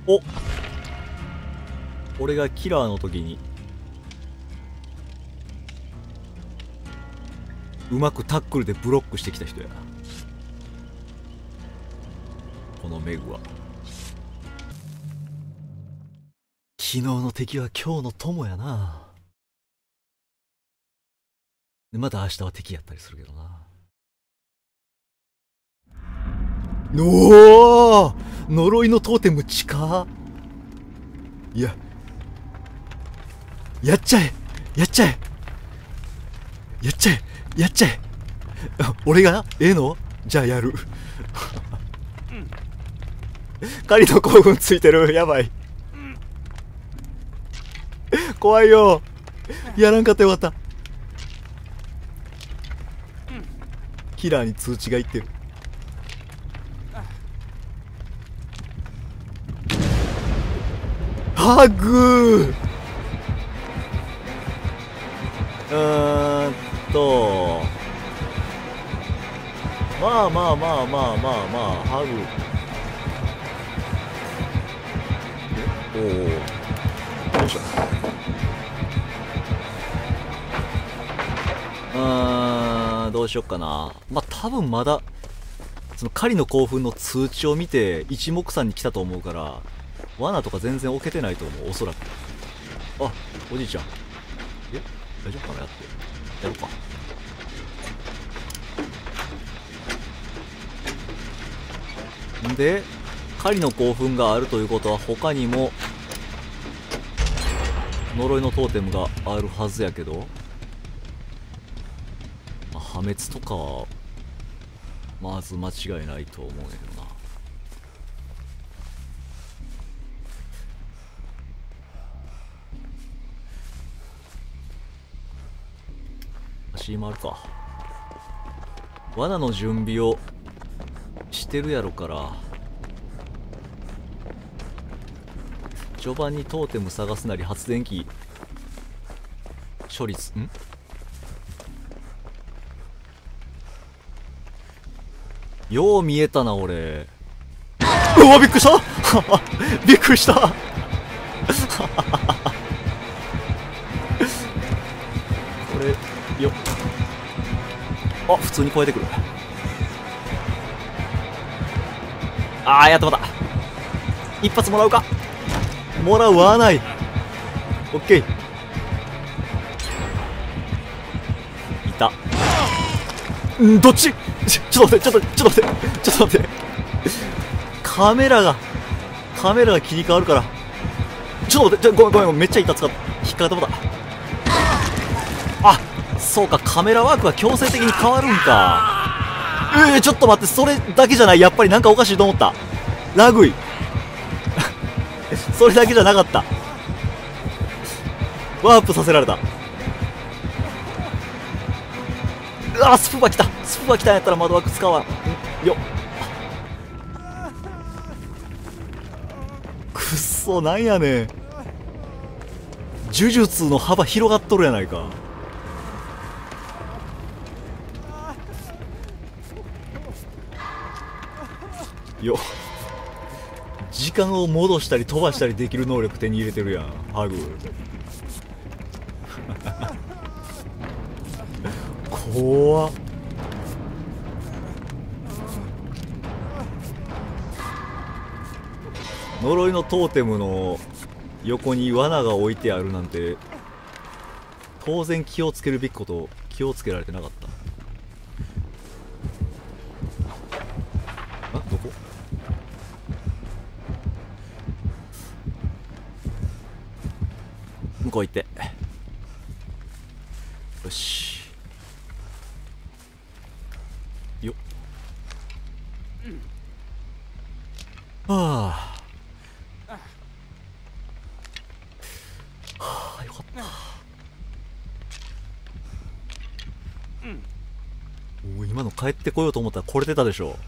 お、俺がキラーの時にうまくタックルでブロックしてきた人や。このメグは昨日の敵は今日の友やな。でまた明日は敵やったりするけどな。おお、呪いのトーテム近っ。いや、やっちゃえやっちゃえやっちゃえやっちゃえ俺がええのじゃあやる狩りの興奮ついてる。やばい怖いよ。やらんかったよかった。キラーに通知がいってる。ハグまあまあまあまあまあまあハグ。おお、よいしょ。どうしよっかな。まあ多分まだその狩りの興奮の通知を見て一目散に来たと思うから、罠とか全然置けてないと思う、おそらく。あ、おじいちゃん。え、大丈夫かな。やろうか。んで狩りの興奮があるということは他にも呪いのトーテムがあるはずやけど、まあ、破滅とかはまず間違いないと思うんやけどな。足回るか。罠の準備をしてるやろから、序盤にトーテム探すなり発電機処理よう見えたな俺。うわびっくりしたびっくりしたこれよっ、あ、普通に超えてくる。あー、やっとまた一発もらうか。もらわない。オッケー。いた。どっちちょっと待って、ちょっと待って。カメラが切り替わるから。ちょっと待って、ごめん、めっちゃ板使って引っかかった。あ、そうか、カメラワークは強制的に変わるんか。ちょっと待って、それだけじゃない。やっぱりなんかおかしいと思った。ラグいそれだけじゃなかった。ワープさせられた。うわ、スプバ来たんやったら窓枠使わんよ。くっそ、なんやねん。呪術の幅広がっとるやないか。よ、時間を戻したり飛ばしたりできる能力手に入れてるやん、ハグ怖っ。呪いのトーテムの横に罠が置いてあるなんて、当然気をつけるべきこと気をつけられてなかった。あ、どこ？向こう行って。よしよっ。はあ、よかった。お、今の帰ってこようと思ったらこれ出たでしょ。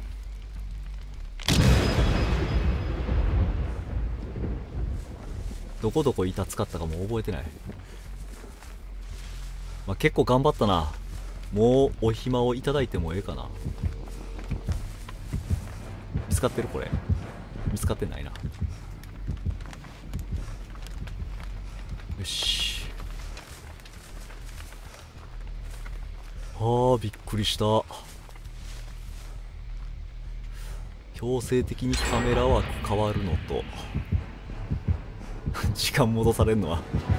どこ板使ったかも覚えてない。まあ、結構頑張ったな。もうお暇をいただいてもええかな。見つかってる？これ見つかってないな。 よし。ああ、びっくりした。強制的にカメラ枠変わるのと時間戻されんのは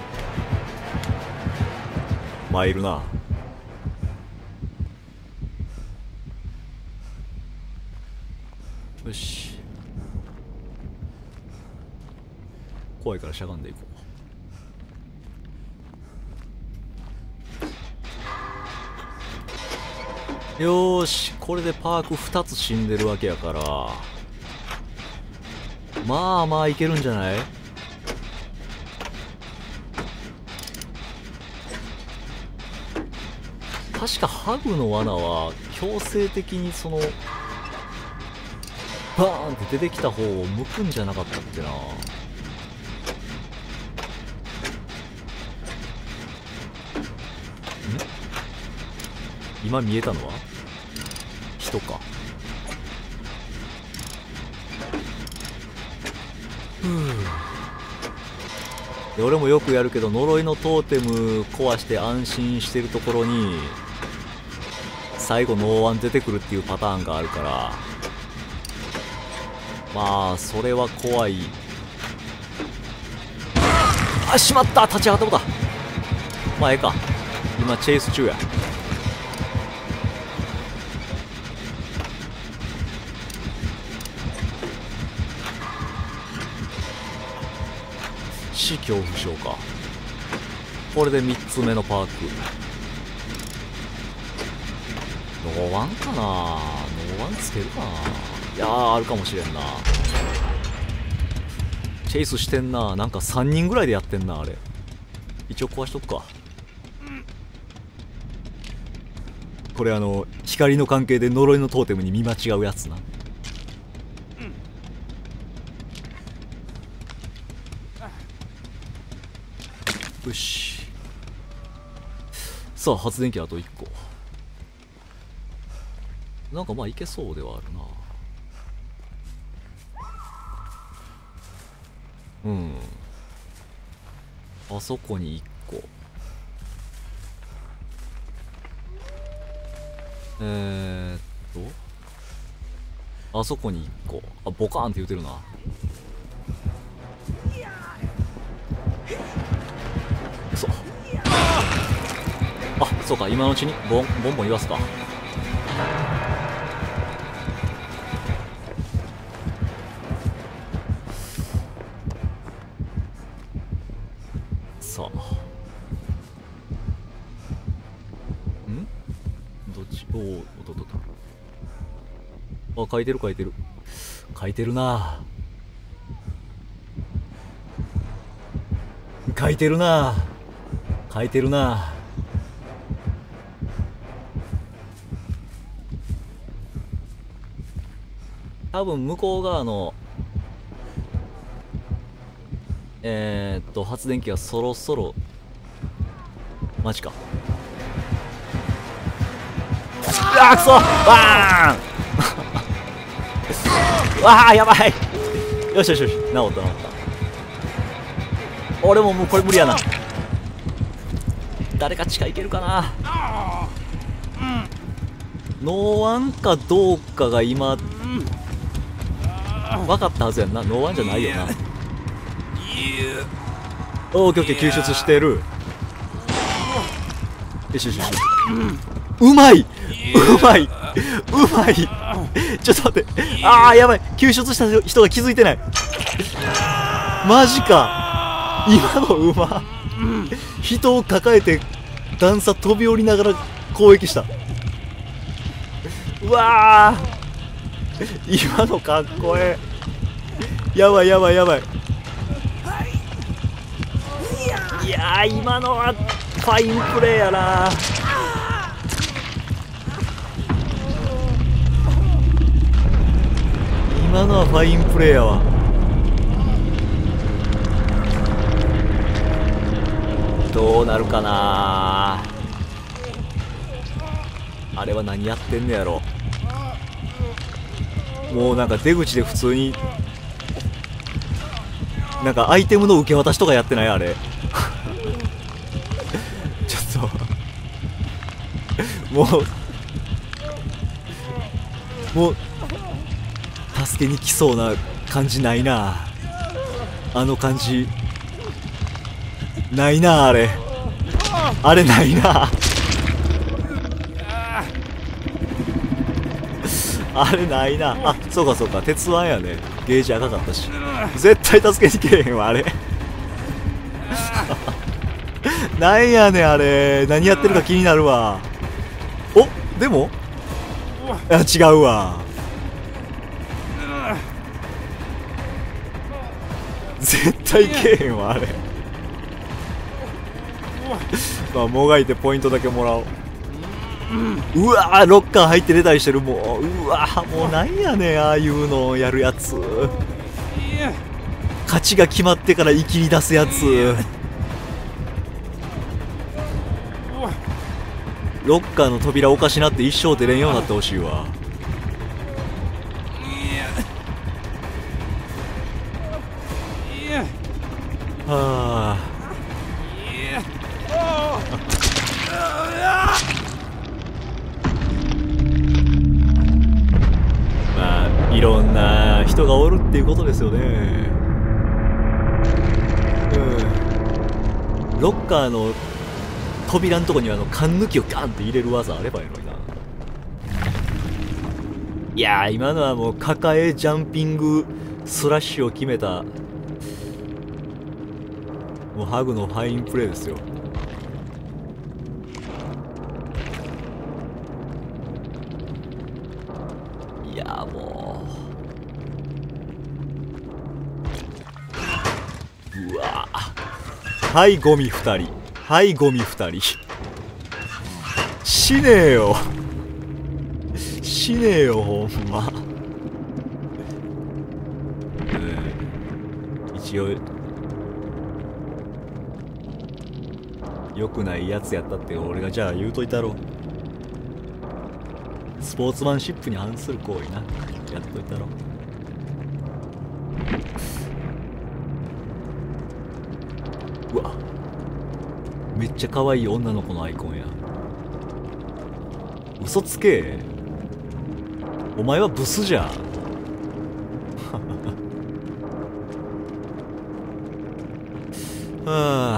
参るな。よし、怖いからしゃがんでいこう。よーし、これでパーク2つ死んでるわけやから、まあまあいけるんじゃない？確かハグの罠は強制的にそのバーンって出てきた方を向くんじゃなかったっけな。今見えたのは人か。で俺もよくやるけど、呪いのトーテム壊して安心してるところに最後ノーワン出てくるっていうパターンがあるから、まあそれは怖い。あ、しまった、立ち上がったことだ。まあええか、今チェイス中や。死恐怖症か。これで3つ目のパーク。ノーワンかな。ノーワンつけるかな。いやー、あるかもしれんな。チェイスしてんな。なんか3人ぐらいでやってんな、あれ。一応壊しとくか。これ光の関係で呪いのトーテムに見間違うやつな。よし。さあ、発電機あと1個。なんかまあいけそうではあるな。うん。あそこに1個。あそこに1個。あ、ボカーンって言うてるな。そう。あ、そうか、今のうちにボンボン言わすか。さあ、どっち？おお、おっと。あ、書いてる書いてるな。書いてるな。書いてるな。多分向こう側の発電機がそろそろ、マジか。うわー、くそ、バーンわあ、やばい。よしよしよし、治った。俺ももうこれ無理やな。誰か地下行けるかな。ノーワンかどうかが今分かったはずやんな。ノーワンじゃないよな。オーケーオッケー、救出してる。よしよしよし。うまい。ちょっと待って。ああ、やばい。救出した人が気づいてない。マジか。今のうま。人を抱えて段差飛び降りながら攻撃した。うわー、今のかっこええ。やばい。いやー、今のはファインプレーやな。今のはファインプレーやわ。どうなるかな。あれは何やってんのやろ。もうなんか出口で普通になんかアイテムの受け渡しとかやってない？あれもう助けに来そうな感じないな。あの感じないな。あれないな。あれないな。あ、そうかそうか、鉄腕やね。ゲージ赤かったし。絶対助けに来えへんわ、あれ。なんやねん、あれ。何やってるか気になるわ。お、でもいや、違うわ。絶対けえへんわ、あれ。まあ、もがいてポイントだけもらおう。うわー、ロッカー入って出たりしてる。もう、うわー、もうなんやねん、ああいうのやるやつ。勝ちが決まってからいきり出すやつ。ロッカーの扉おかしなって一生出れんようになってほしいわ。はあ。まあいろんな人がおるっていうことですよね。ロッカーの扉のとこに缶抜きをガンって入れる技あればいいのにな。いやー、今のはもう抱えジャンピングスラッシュを決めた、もうハグのファインプレーですよ。いやー、もう、うわー、はいゴミ2人、はいゴミ2人。死ねえよ、死ねえよ、ほんま。一応良くないやつやったって俺がじゃあ言うといたろ。スポーツマンシップに反する行為な、やっといたろ。うわ、めっちゃ可愛い女の子のアイコンや。嘘つけ、お前はブスじゃん。はあ、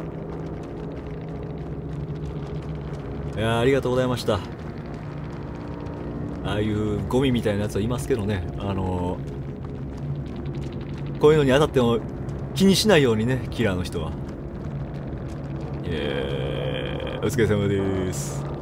いや、ありがとうございました。ああいうゴミみたいなやつはいますけどね、こういうのに当たっても気にしないようにね、キラーの人は。お疲れ様です。